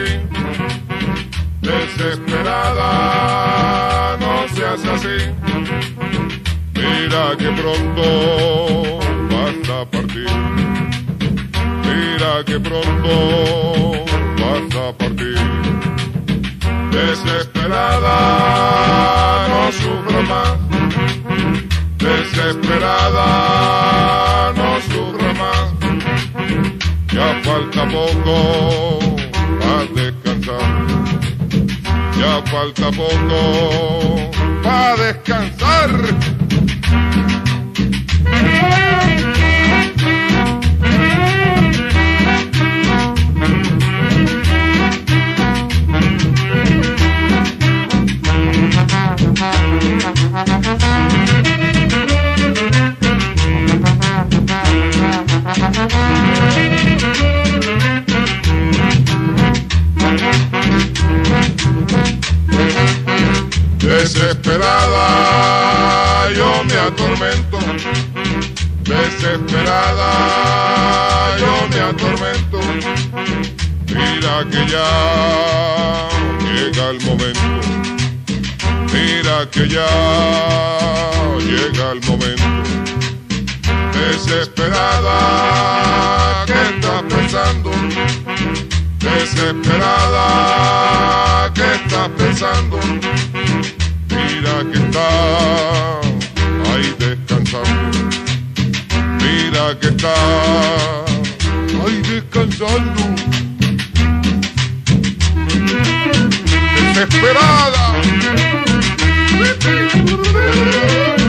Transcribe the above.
así, desesperada, no seas así. Mira que pronto vas a partir. Mira que pronto vas a partir. Desesperada, no sufro más. Desesperada, no sufro más. Ya falta poco para descansar. Ya falta poco para descansar. Desesperada, yo me atormento. Desesperada, yo me atormento. Mira que ya llega el momento. Mira que ya llega el momento. Desesperada, ¿qué estás pensando? Desesperada, ¿qué estás pensando? Mira que está ahí descansando. Mira que está ahí descansando. Desesperada.